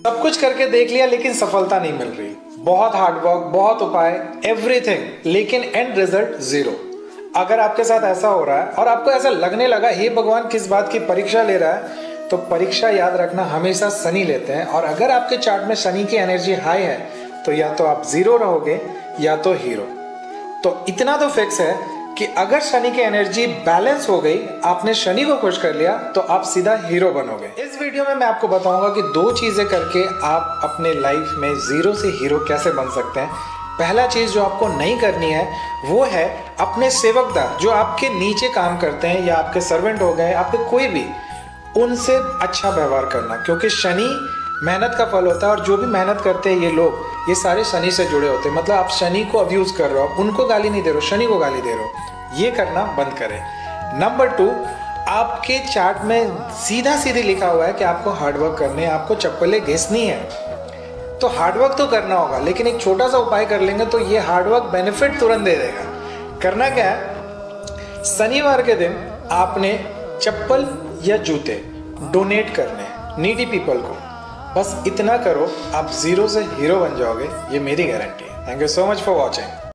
सब कुछ करके देख लिया लेकिन सफलता नहीं मिल रही, बहुत हार्डवर्क, बहुत उपाय, एवरीथिंग, लेकिन एंड रिजल्ट जीरो। अगर आपके साथ ऐसा हो रहा है और आपको ऐसा लगने लगा हे भगवान किस बात की परीक्षा ले रहा है, तो परीक्षा याद रखना हमेशा शनि लेते हैं। और अगर आपके चार्ट में शनि की एनर्जी हाई है तो या तो आप जीरो रहोगे या तो हीरो। तो इतना तो फिक्स है कि अगर शनि की एनर्जी बैलेंस हो गई, आपने शनि को खुश कर लिया, तो आप सीधा हीरो बनोगे। इस वीडियो में मैं आपको बताऊंगा कि 2 चीजें करके आप अपने लाइफ में जीरो से हीरो कैसे बन सकते हैं। पहला चीज जो आपको नहीं करनी है वो है अपने सेवकदार जो आपके नीचे काम करते हैं या आपके सर्वेंट हो गए, आपके कोई भी, उनसे अच्छा व्यवहार करना, क्योंकि शनि मेहनत का फल होता है और जो भी मेहनत करते हैं ये लोग, ये सारे शनि से जुड़े होते हैं। मतलब आप शनि को अब्यूज कर रहे हो, उनको गाली नहीं दे रहे हो, शनि को गाली दे रहे हो। ये करना बंद करें। नंबर 2, आपके चार्ट में सीधा सीधी लिखा हुआ है कि आपको हार्डवर्क करने हैं, आपको चप्पलें घिसनी है, तो हार्डवर्क तो करना होगा, लेकिन एक छोटा सा उपाय कर लेंगे तो ये हार्डवर्क बेनिफिट तुरंत दे देगा। करना क्या है, शनिवार के दिन आपने चप्पल या जूते डोनेट करने नीडी पीपल को। बस इतना करो, आप जीरो से हीरो बन जाओगे, ये मेरी गारंटी है। Thank you so much for watching.